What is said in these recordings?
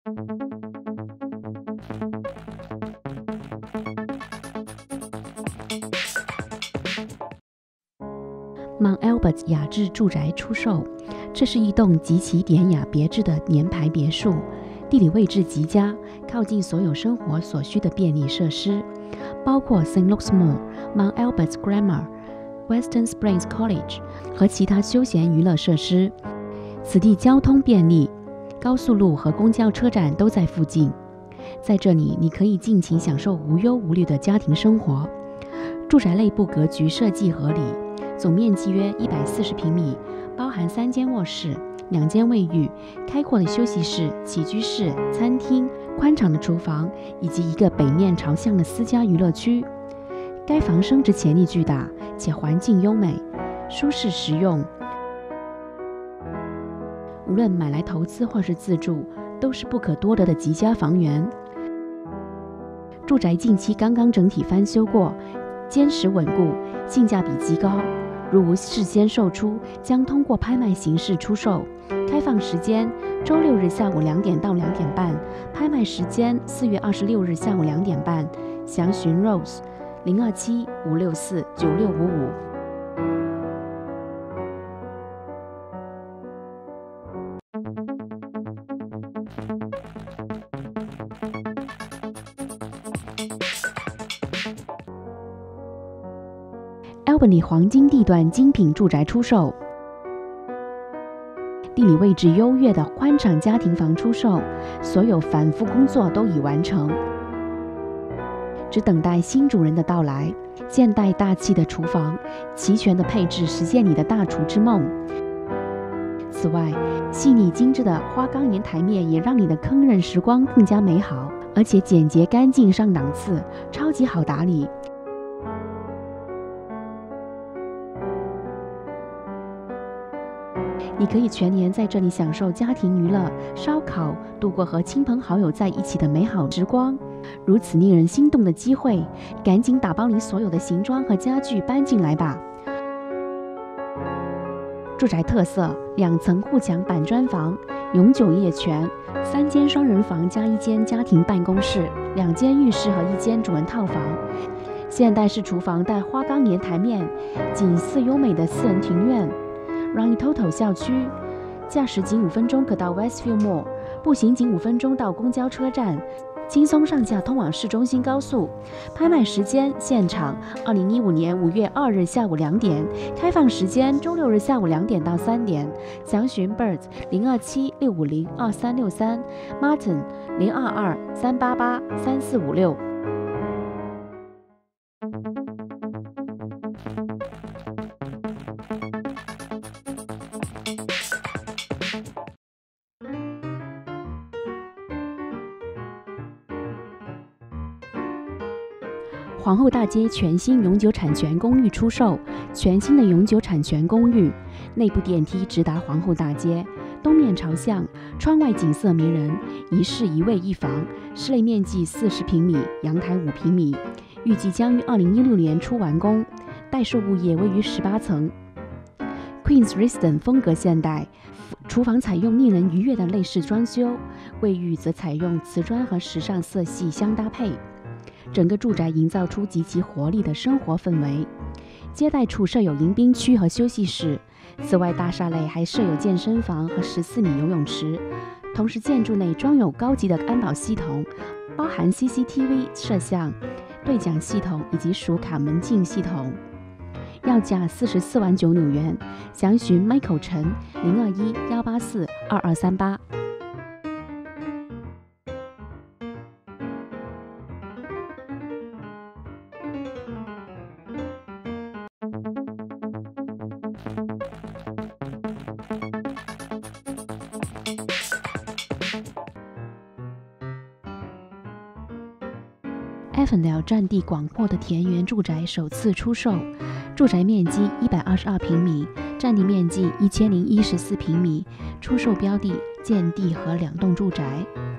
Mount Albert 雅致住宅出售，这是一栋极其典雅别致的联排别墅，地理位置极佳，靠近所有生活所需的便利设施，包括 St. Luke's Mall、Mount Albert Grammar、Western Springs College 和其他休闲娱乐设施。此地交通便利，高速路和公交车站都在附近。在这里，你可以尽情享受无忧无虑的家庭生活。住宅内部格局设计合理，总面积约140平米，包含3间卧室、2间卫浴、开阔的休息室、起居室、餐厅、宽敞的厨房，以及一个北面朝向的私家娱乐区。该房升值潜力巨大，且环境优美、舒适实用。无论买来投资或是自住，都是不可多得的极佳房源。住宅近期刚刚整体翻修过，坚实稳固，性价比极高。如无事先售出，将通过拍卖形式出售。开放时间：周6日下午2点到2点半，拍卖时间4月26日下午2点半。详询 Rose 027-564-9655。Albany 黄金地段精品住宅出售，地理位置优越的宽敞家庭房出售，所有反复工作都已完成，只等待新主人的到来。现代大气的厨房，齐全的配置，实现你的大厨之梦。此外，细腻精致的花岗岩台面也让你的烹饪时光更加美好，而且简洁干净上档次，超级好打理。你可以全年在这里享受家庭娱乐、烧烤，度过和亲朋好友在一起的美好时光。如此令人心动的机会，赶紧打包你所有的行装和家具搬进来吧。住宅特色：2层护墙板砖房，永久业权，3间双人房加1间家庭办公室，2间浴室和1间主人套房。现代式厨房带花岗岩台面，景色优美的私人庭院。Running Total 校区，驾驶仅5分钟可到 Westview Mall， 步行仅5分钟到公交车站，轻松上下通往市中心高速。拍卖时间：现场2015年5月2日下午2点，开放时间：周6日下午2点到3点。详询 Birds 027-650-2363 Martin 022-388-3456。皇后大街全新永久产权公寓出售，全新的永久产权公寓，内部电梯直达皇后大街，东面朝向，窗外景色迷人，一室一卫一房，室内面积40平米，阳台5平米，预计将于2016年初完工。待售物业位于18层。Queen's Residence 风格现代，厨房采用令人愉悦的内饰装修，卫浴则采用瓷砖和时尚色系相搭配。整个住宅营造出极其活力的生活氛围。接待处设有迎宾区和休息室，此外大厦内还设有健身房和14米游泳池。同时建筑内装有高级的安保系统，包含 CCTV 摄像、对讲系统以及属卡门禁系统。要价44万9纽元，详询 Michael 陈021-184-2238。Avondale 占地广阔的田园住宅首次出售，住宅面积122平米，占地面积1014平米，出售标的建地和2栋住宅。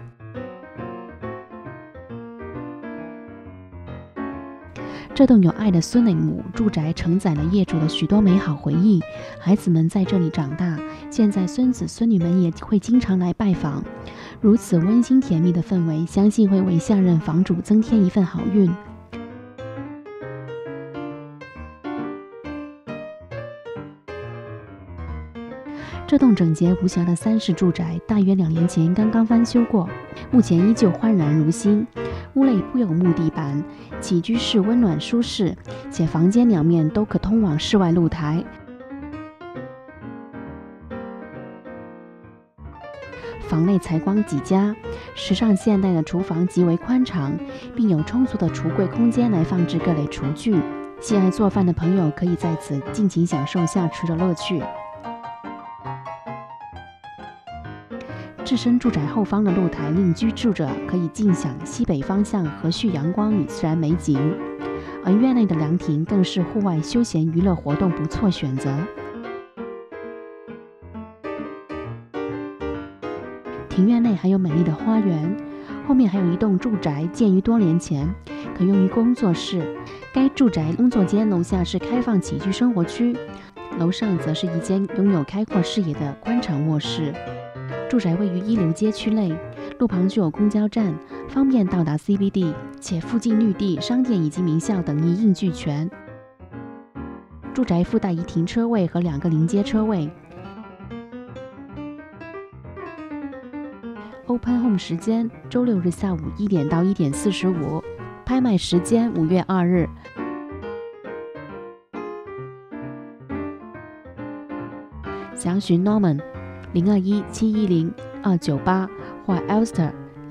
这栋有爱的孙女母住宅承载了业主的许多美好回忆，孩子们在这里长大，现在孙子孙女们也会经常来拜访。 如此温馨甜蜜的氛围，相信会为下任房主增添一份好运。这栋整洁无瑕的3室住宅，大约2年前刚刚翻修过，目前依旧焕然如新。屋内铺有木地板，起居室温暖舒适，且房间2面都可通往室外露台。房内采光极佳，时尚现代的厨房极为宽敞，并有充足的橱柜空间来放置各类厨具。喜爱做饭的朋友可以在此尽情享受下厨的乐趣。置身住宅后方的露台令居住者可以尽享西北方向和煦阳光与自然美景，而院内的凉亭更是户外休闲娱乐活动不错选择。庭院内还有美丽的花园，后面还有一栋住宅建于多年前，可用于工作室。该住宅工作间楼下是开放起居生活区，楼上则是一间拥有开阔视野的宽敞卧室。住宅位于一流街区内，路旁就有公交站，方便到达 CBD， 且附近绿地、商店以及名校等一应俱全。住宅附带一停车位和2个临街车位。Open Home 时间：周6日下午1点到1点45，拍卖时间5月2日。详询 Norman 021-710-298或 Elster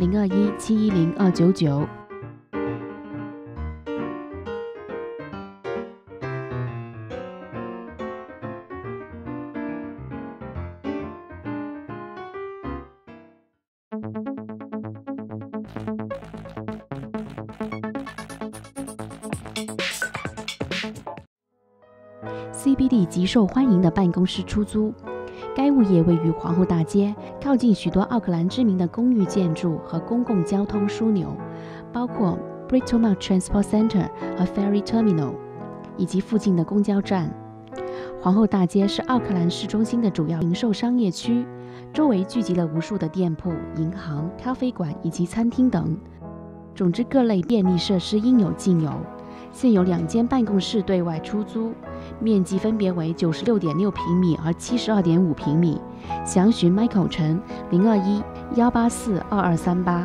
021-710-299。CBD 极受欢迎的办公室出租。该物业位于皇后大街，靠近许多奥克兰知名的公寓建筑和公共交通枢纽，包括 Britomart Transport Center 和 Ferry Terminal， 以及附近的公交站。皇后大街是奥克兰市中心的主要零售商业区，周围聚集了无数的店铺、银行、咖啡馆以及餐厅等。总之，各类便利设施应有尽有。现有2间办公室对外出租，面积分别为96.6平米和72.5平米。详询 Michael 陈021-184-2238。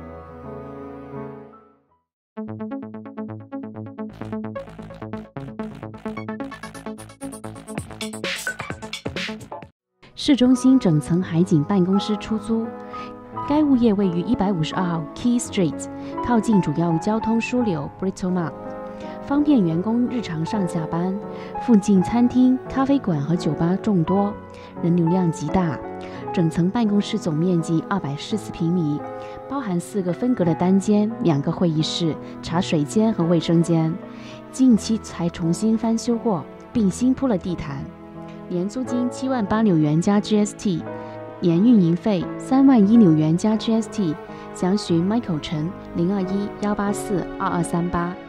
市中心整层海景办公室出租。该物业位于152号 Key Street， 靠近主要交通枢纽 Britomart， 方便员工日常上下班。附近餐厅、咖啡馆和酒吧众多，人流量极大。整层办公室总面积214平米，包含4个分隔的单间、2个会议室、茶水间和卫生间。近期才重新翻修过，并新铺了地毯。年租金78000元加 GST， 年运营费31000元加 GST。详询 Michael 陈021-184-2238。